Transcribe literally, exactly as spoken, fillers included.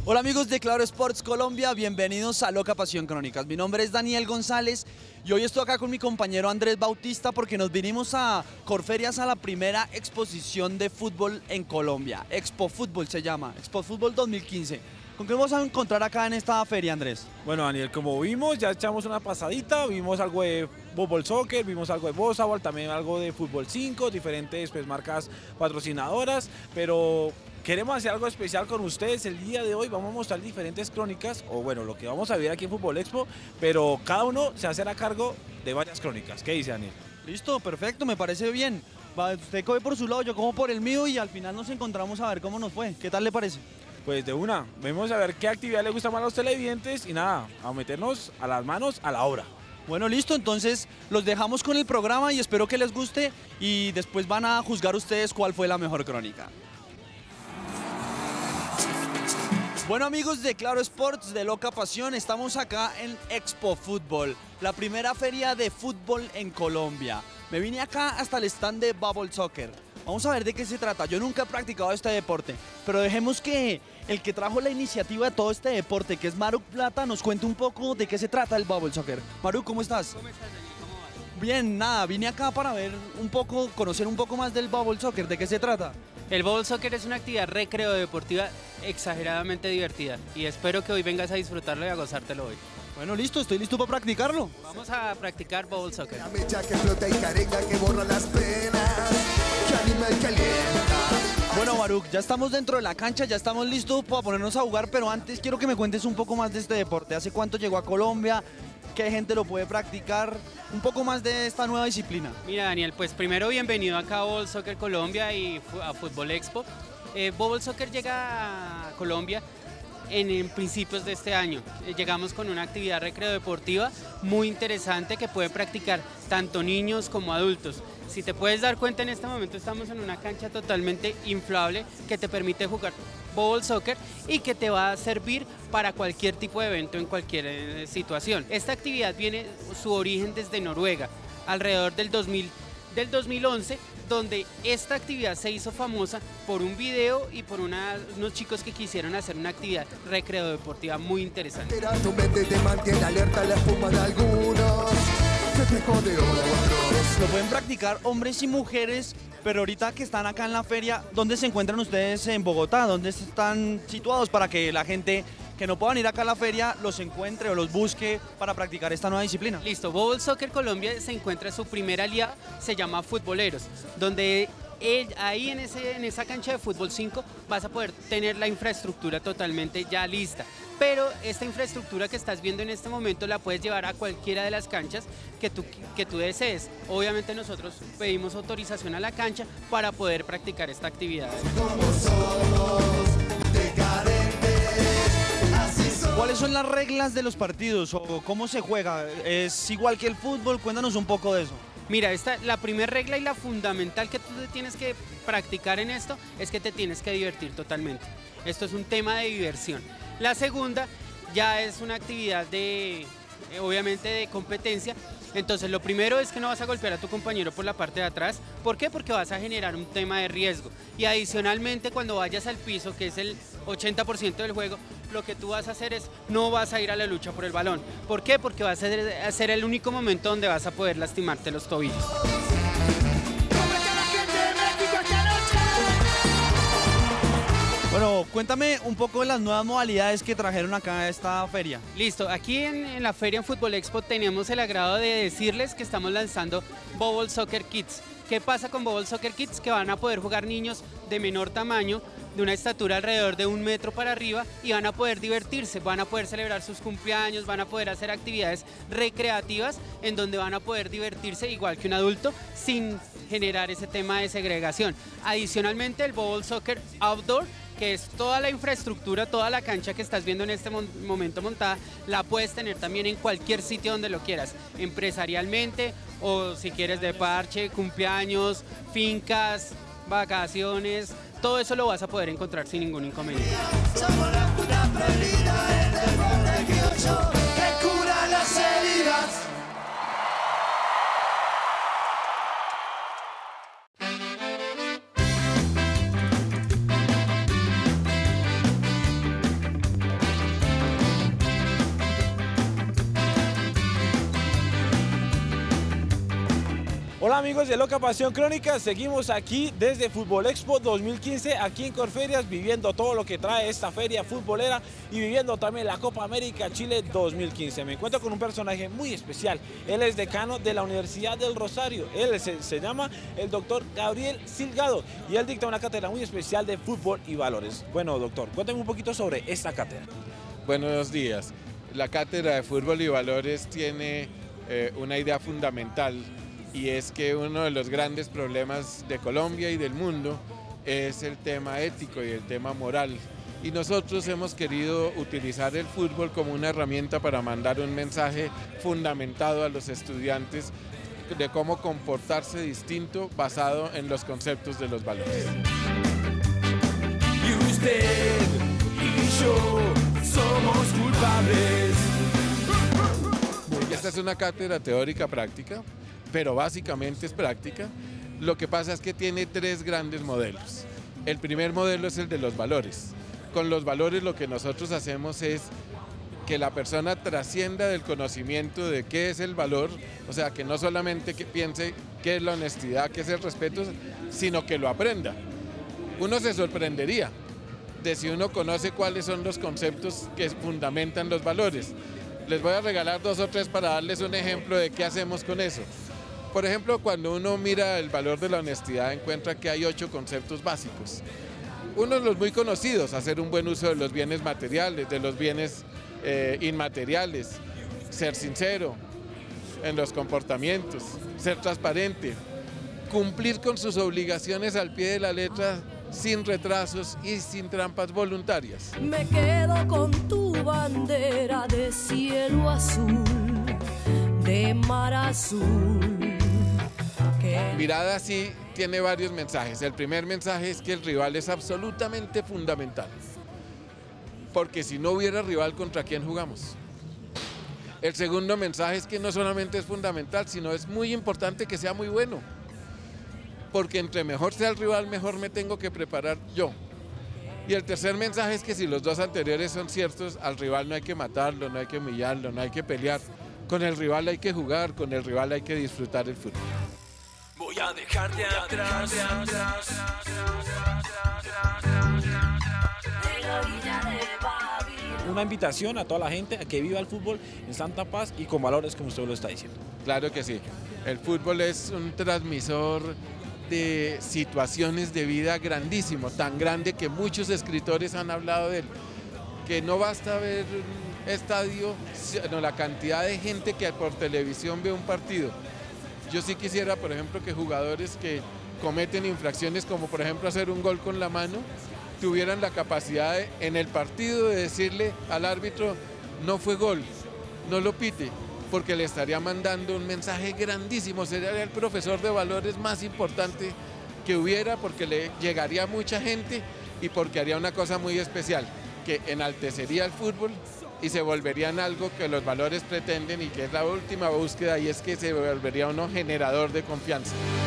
Hola amigos de Claro Sports Colombia, bienvenidos a Loca Pasión Crónicas. Mi nombre es Daniel González y hoy estoy acá con mi compañero Andrés Bautista porque nos vinimos a Corferias a la primera exposición de fútbol en Colombia. Expo Fútbol se llama, Expo Fútbol dos mil quince. ¿Con qué vamos a encontrar acá en esta feria, Andrés? Bueno, Daniel, como vimos, ya echamos una pasadita, vimos algo de fútbol soccer, vimos algo de voleibol, también algo de fútbol cinco, diferentes pues, marcas patrocinadoras, pero queremos hacer algo especial con ustedes el día de hoy. Vamos a mostrar diferentes crónicas, o bueno, lo que vamos a ver aquí en Fútbol Expo, pero cada uno se hace a cargo de varias crónicas. ¿Qué dice, Daniel? Listo, perfecto, me parece bien. Va, usted coge por su lado, yo como por el mío y al final nos encontramos a ver cómo nos fue. ¿Qué tal le parece? Pues de una, vamos a ver qué actividad le gusta más a los televidentes y nada, a meternos a las manos a la obra. Bueno, listo, entonces los dejamos con el programa y espero que les guste y después van a juzgar ustedes cuál fue la mejor crónica. Bueno amigos de Claro Sports, de Loca Pasión, estamos acá en Expo Fútbol, la primera feria de fútbol en Colombia. Me vine acá hasta el stand de Bubble Soccer. Vamos a ver de qué se trata. Yo nunca he practicado este deporte, pero dejemos que el que trajo la iniciativa de todo este deporte, que es Maruk Plata, nos cuente un poco de qué se trata el Bubble Soccer. Maruk, ¿cómo estás? ¿Cómo estás, Daniel? ¿Cómo vas? Bien, nada, vine acá para ver un poco, conocer un poco más del Bubble Soccer. ¿De qué se trata? El Bubble Soccer es una actividad recreo deportiva exageradamente divertida y espero que hoy vengas a disfrutarlo y a gozártelo hoy. Bueno, listo, estoy listo para practicarlo. Vamos a practicar Bubble Soccer. La mecha que flota y carenga que borra las penas, que anima y calienta. Bueno, Maruk, ya estamos dentro de la cancha, ya estamos listos para ponernos a jugar, pero antes quiero que me cuentes un poco más de este deporte. ¿Hace cuánto llegó a Colombia? ¿Qué gente lo puede practicar? Un poco más de esta nueva disciplina. Mira, Daniel, pues primero bienvenido acá a Bubble Soccer Colombia y a Fútbol Expo. Eh, Bubble Soccer llega a Colombia en, en principios de este año. Eh, llegamos con una actividad recreo deportiva muy interesante que pueden practicar tanto niños como adultos. Si te puedes dar cuenta, en este momento estamos en una cancha totalmente inflable que te permite jugar Bubble Soccer y que te va a servir para cualquier tipo de evento en cualquier eh, situación. Esta actividad viene su origen desde Noruega, alrededor del, dos mil, del dos mil once, donde esta actividad se hizo famosa por un video y por una, unos chicos que quisieron hacer una actividad recreo deportiva muy interesante. Mira, tu mente te mantiene alerta la espuma de algunos, festejo de otros. Lo pueden practicar hombres y mujeres, pero ahorita que están acá en la feria, ¿dónde se encuentran ustedes en Bogotá? ¿Dónde están situados para que la gente que no puedan ir acá a la feria los encuentre o los busque para practicar esta nueva disciplina? Listo, Bubble Soccer Colombia se encuentra su primera aliada, se llama Futboleros, donde él, ahí en, ese, en esa cancha de fútbol cinco vas a poder tener la infraestructura totalmente ya lista. Pero esta infraestructura que estás viendo en este momento la puedes llevar a cualquiera de las canchas que tú, que tú desees. Obviamente nosotros pedimos autorización a la cancha para poder practicar esta actividad. ¿Cuáles son las reglas de los partidos o cómo se juega? ¿Es igual que el fútbol? Cuéntanos un poco de eso. Mira, esta, la primera regla y la fundamental que tú tienes que practicar en esto es que te tienes que divertir totalmente. Esto es un tema de diversión. La segunda ya es una actividad de, eh, obviamente, de competencia. Entonces, lo primero es que no vas a golpear a tu compañero por la parte de atrás. ¿Por qué? Porque vas a generar un tema de riesgo. Y adicionalmente, cuando vayas al piso, que es el ochenta por ciento del juego, lo que tú vas a hacer es, no vas a ir a la lucha por el balón. ¿Por qué? Porque va a ser, a ser el único momento donde vas a poder lastimarte los tobillos. Bueno, cuéntame un poco de las nuevas modalidades que trajeron acá a esta feria. Listo, aquí en, en la feria en Fútbol Expo tenemos el agrado de decirles que estamos lanzando Bubble Soccer Kids. ¿Qué pasa con Bubble Soccer Kids? Que van a poder jugar niños de menor tamaño, de una estatura alrededor de un metro para arriba y van a poder divertirse, van a poder celebrar sus cumpleaños, van a poder hacer actividades recreativas en donde van a poder divertirse igual que un adulto sin generar ese tema de segregación. Adicionalmente, el Bubble Soccer Outdoor, que es toda la infraestructura, toda la cancha que estás viendo en este momento montada, la puedes tener también en cualquier sitio donde lo quieras, empresarialmente o si quieres de parche, cumpleaños, fincas, vacaciones, todo eso lo vas a poder encontrar sin ningún inconveniente. Somos la puta prohibida, el deporte criollo que cura las heridas. Hola amigos de Loca Pasión Crónica, seguimos aquí desde Fútbol Expo dos mil quince, aquí en Corferias, viviendo todo lo que trae esta feria futbolera y viviendo también la Copa América Chile dos mil quince. Me encuentro con un personaje muy especial, él es decano de la Universidad del Rosario, él se, se llama el doctor Gabriel Silgado y él dicta una cátedra muy especial de fútbol y valores. Bueno doctor, cuéntame un poquito sobre esta cátedra. Buenos días. La cátedra de fútbol y valores tiene eh, una idea fundamental, y es que uno de los grandes problemas de Colombia y del mundo es el tema ético y el tema moral. Y nosotros hemos querido utilizar el fútbol como una herramienta para mandar un mensaje fundamentado a los estudiantes de cómo comportarse distinto basado en los conceptos de los valores. Y usted y yo somos culpables. Esta es una cátedra teórica práctica, pero básicamente es práctica. Lo que pasa es que tiene tres grandes modelos. El primer modelo es el de los valores. Con los valores lo que nosotros hacemos es que la persona trascienda del conocimiento de qué es el valor, o sea, que no solamente que piense qué es la honestidad, qué es el respeto, sino que lo aprenda. Uno se sorprendería de si uno conoce cuáles son los conceptos que fundamentan los valores. Les voy a regalar dos o tres para darles un ejemplo de qué hacemos con eso. Por ejemplo, cuando uno mira el valor de la honestidad, encuentra que hay ocho conceptos básicos. Uno de los muy conocidos, hacer un buen uso de los bienes materiales, de los bienes eh, inmateriales, ser sincero en los comportamientos, ser transparente, cumplir con sus obligaciones al pie de la letra, sin retrasos y sin trampas voluntarias. Me quedo con tu bandera de cielo azul, de mar azul. Que... Mirada así tiene varios mensajes. El primer mensaje es que el rival es absolutamente fundamental, porque si no hubiera rival, ¿contra quién jugamos? El segundo mensaje es que no solamente es fundamental, sino es muy importante que sea muy bueno, porque entre mejor sea el rival, mejor me tengo que preparar yo. Y el tercer mensaje es que si los dos anteriores son ciertos, al rival no hay que matarlo, no hay que humillarlo, no hay que pelear. Con el rival hay que jugar, con el rival hay que disfrutar el fútbol. Voy a dejarte atrás. Una invitación a toda la gente a que viva el fútbol en Santa Paz y con valores como usted lo está diciendo. Claro que sí. El fútbol es un transmisor de situaciones de vida grandísimo, tan grande que muchos escritores han hablado de él, que no basta ver un estadio, sino la cantidad de gente que por televisión ve un partido. Yo sí quisiera, por ejemplo, que jugadores que cometen infracciones como por ejemplo hacer un gol con la mano, tuvieran la capacidad de, en el partido de decirle al árbitro, no fue gol, no lo pite, porque le estaría mandando un mensaje grandísimo, sería el profesor de valores más importante que hubiera, porque le llegaría a mucha gente y porque haría una cosa muy especial, que enaltecería el fútbol y se volvería en algo que los valores pretenden y que es la última búsqueda, y es que se volvería uno generador de confianza.